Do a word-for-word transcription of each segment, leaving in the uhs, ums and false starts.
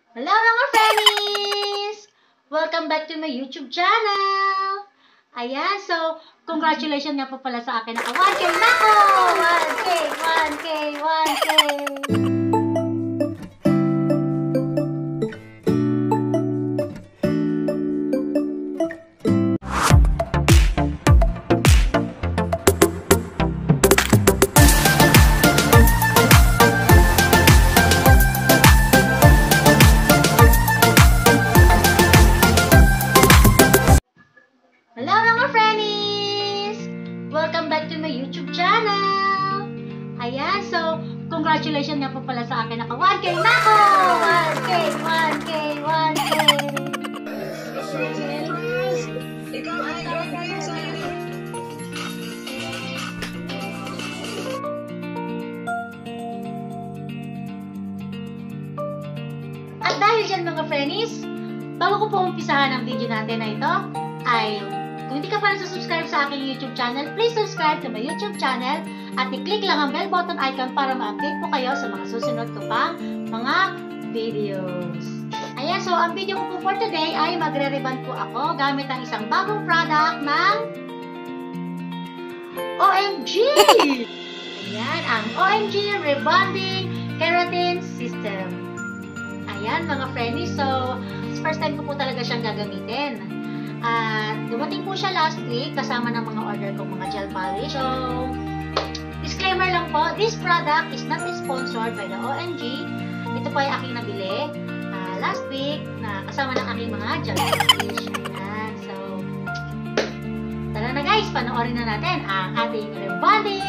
Hello mga friends! Welcome back to my YouTube channel! Ayan, so, congratulations nga po pala sa akin. Naka one K na ako! one K, one K, one K! Hello mga friends! Welcome back to my YouTube channel! Ayan, so, congratulations nga po pala sa akin. Naka one K na ako! one K, one K, one K! Ikaw ay ikaw tayo sa At dahil dyan mga friends, bago ko po umpisahan ang video natin na ito, ay kung hindi ka pa nasa-subscribe sa aking YouTube channel, please subscribe to my YouTube channel at i-click lang ang bell button icon para ma-update po kayo sa mga susunod ko pang mga videos. Ayan, so ang video ko po for today ay magre-rebond po ako gamit ang isang bagong product ng O M G! Ayan, ang O M G Rebonding Keratin System. Ayan mga friends, so first time ko po talaga siyang gagamitin. At dumating po siya last week kasama ng mga order kong mga gel polish. So, disclaimer lang po, this product is not sponsored by the O M G. Ito po ay aking nabili uh, last week na kasama ng aking mga gel polish. Ayan, so, tara na guys, panoorin na natin ang ating rebonding!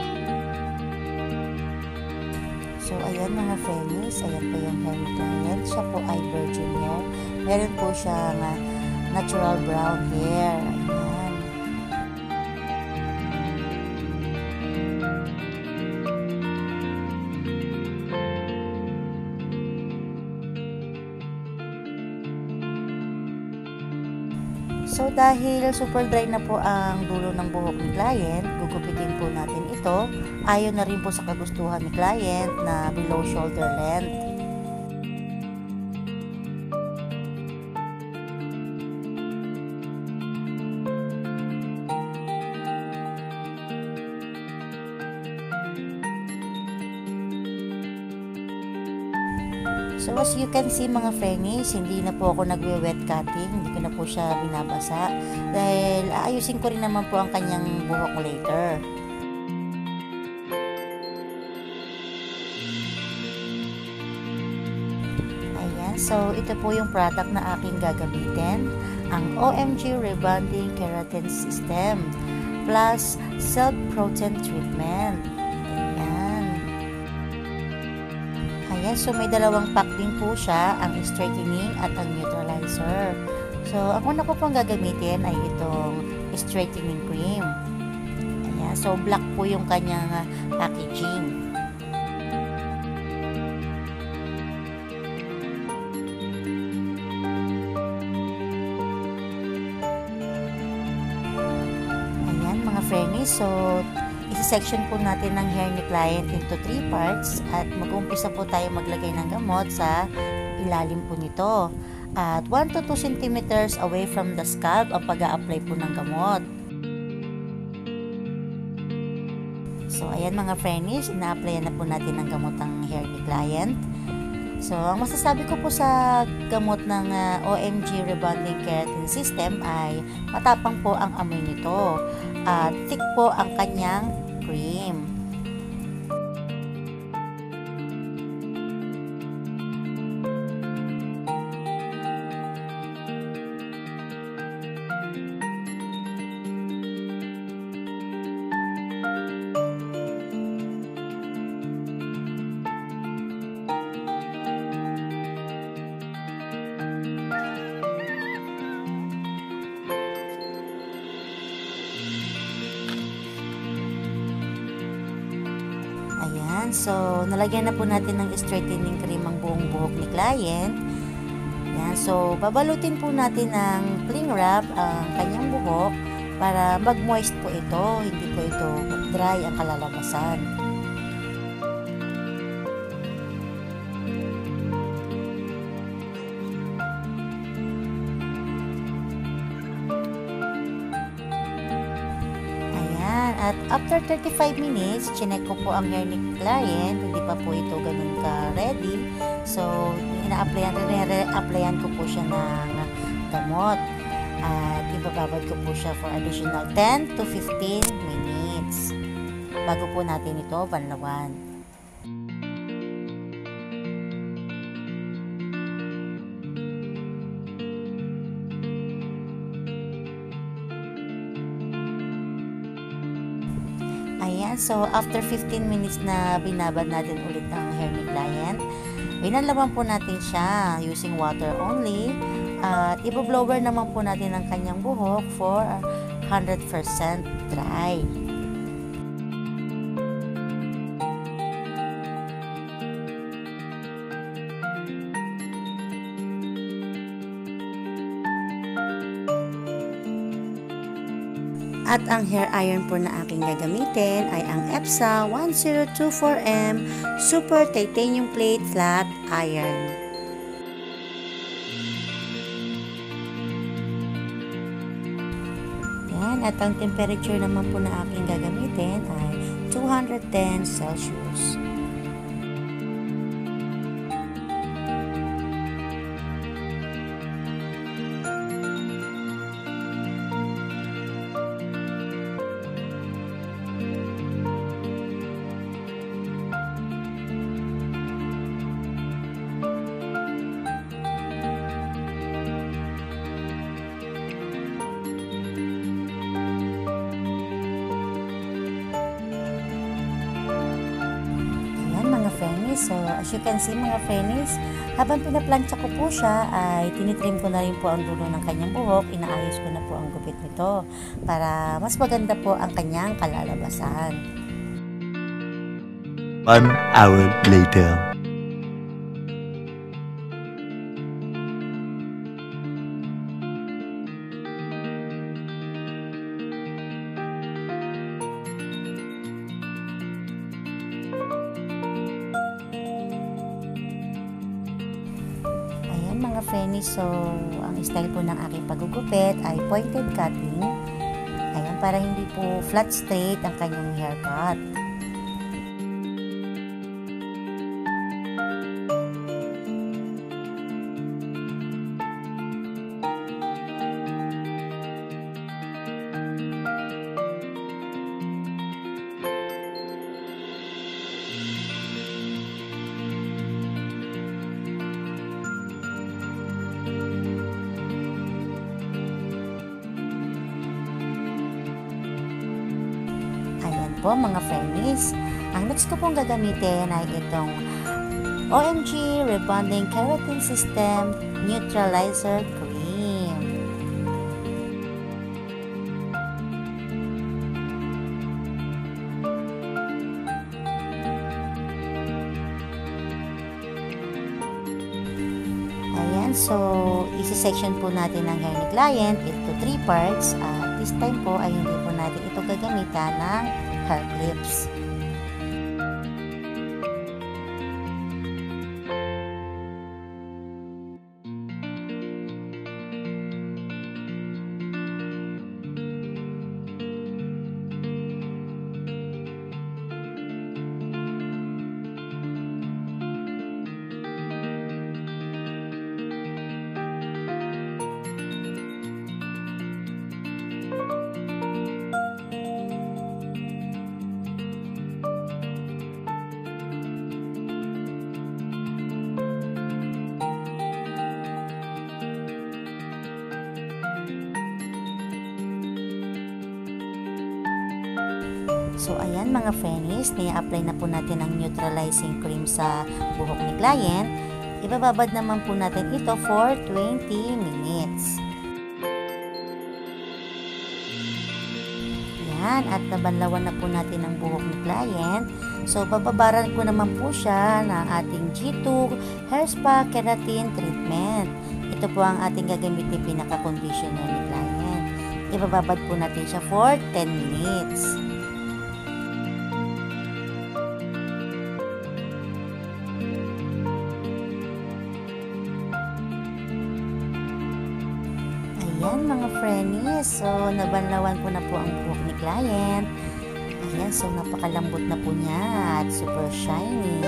So, ayan mga friends, ayan po yung hair ni client. Siya po ay virgin hair. Meron po siya na natural brown hair. Ayan. So, dahil super dry na po ang dulo ng buhok ni client, gugupitin po natin ito. Ayon na rin po sa kagustuhan ni client na below shoulder length. So as you can see mga friends, hindi na po ako nagwe-wet cutting, hindi ko na po siya binabasa dahil aayusin ko rin naman po ang kanyang buhok later. Ayan, so ito po yung product na aking gagamitin, ang O M G Rebonding Keratin System plus Silk Protein Treatment. Ayan, so may dalawang pack din po siya, ang straightening at ang neutralizer. So, ang una ko pong gagamitin ay itong straightening cream. Ayan, so black po yung kanyang uh, packaging. Ayan mga friends, so isi-section po natin ng hair ni client into three parts at mag-umpisa po tayo maglagay ng gamot sa ilalim po nito. At one to two centimeters away from the scalp ang pag-a-apply po ng gamot. So, ayan mga friends, ina-applyan na po natin ng gamot ang hair ni client. So, ang masasabi ko po sa gamot ng uh, O M G Rebonding Keratin System ay matapang po ang amoy nito. At uh, thick po ang kanyang cream. Ayan, so nalagyan na po natin ng straightening cream ang buong buhok ni client. Ayan, so babalutin po natin ng cling wrap ang kanyang buhok para mag-moist po ito, hindi po ito dry ang kalalabasan. at after thirty-five minutes, chinek ko po ang hair ni client. Hindi pa po ito ganun ka-ready. So, ina-applyan, re-applyan ko po siya ng gamot. At ibababad ko po siya for additional ten to fifteen minutes. Bago po natin ito banlawan. Ayan, so after fifteen minutes na binabad natin ulit ang hair ni client, binalawan po natin siya using water only. At ibablower naman po natin ang kanyang buhok for one hundred percent dry. At ang hair iron po na aking gagamitin ay ang EPSA one zero two four M Super Titanium Plate Flat Iron. Yan, at ang temperature naman po na aking gagamitin ay two hundred ten Celsius. Mga friends, so as you can see mga friends, habang pinaplansya ko po siya ay tinitrim ko na rin po ang dulo ng kanyang buhok, inaayos ko na po ang gupit nito para mas maganda po ang kanyang kalalabasan. One hour later. Mga friends, so ang style po ng aking pagugupit ay pointed cutting. Ayan, para hindi po flat straight ang kanyang haircut. Po mga friends, ang next ko pong gagamitin ay itong O M G Rebonding Keratin System Neutralizer Cream. Ayan, so isi-section po natin ang hair ni client into three parts. At this time po ay hindi po natin ito gagamitan ng hair clips. So, ayan mga friends, nia-apply na po natin ang neutralizing cream sa buhok ni client. Ibababad naman po natin ito for twenty minutes. Yan, at nabanlawan na po natin ang buhok ni client. So, bababaran ko naman po siya ng ating G two Hair Spa Keratin Treatment. Ito po ang ating gagamitin pinaka-conditioner ni client. Ibababad po natin siya for ten minutes. Ayan mga friends, so nabanlawan ko na po ang buhok ni client. Ayan, so napakalambot na po niya at super shiny.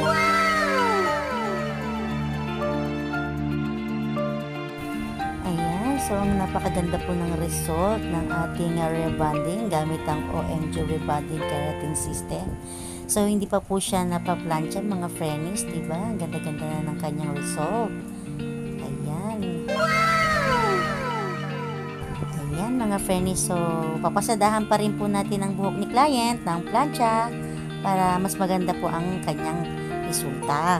Ayan, so napakaganda po ng result ng ating uh, rebonding gamit ang O M G Rebonding Keratin System. So, hindi pa po siya napaplansya mga friends, diba? Ang ganda-ganda na ng kanyang result. Ayan. Ayan mga friends, so papasadahan pa rin po natin ang buhok ni client ng plancha para mas maganda po ang kanyang resulta.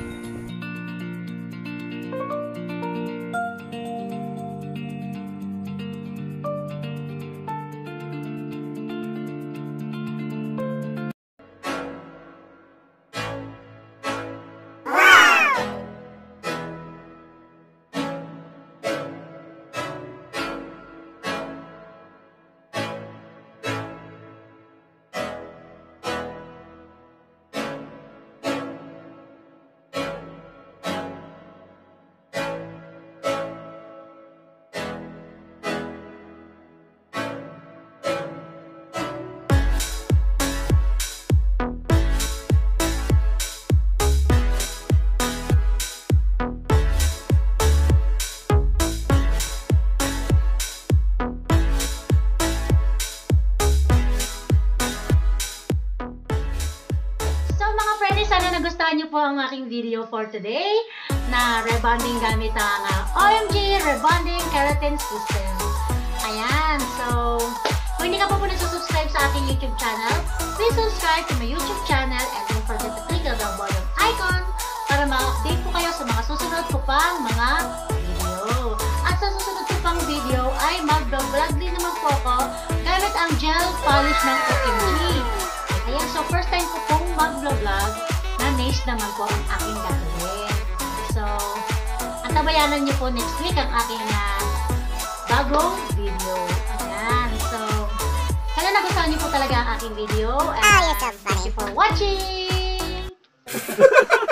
Sana nagustuhan niyo po ang aking video for today na rebonding gamit ang uh, O M G Rebonding Keratin System. Ayan, so kung hindi ka po po nagsusubscribe sa aking YouTube channel, please subscribe to my YouTube channel and don't forget to click on the bottom icon para ma-update po kayo sa mga susunod ko pang mga video. At sa susunod ko pang video ay mag-vlog din naman po ako gamit ang gel polish ng O M G. Ayan, so first time ko pong mag-vlog na nails naman po ang aking gagawin. So, antabayanan niyo po next week ang aking uh, bagong video. Ayan. So, kaya nagustuhan niyo po talaga ang aking video. And, thank you for watching!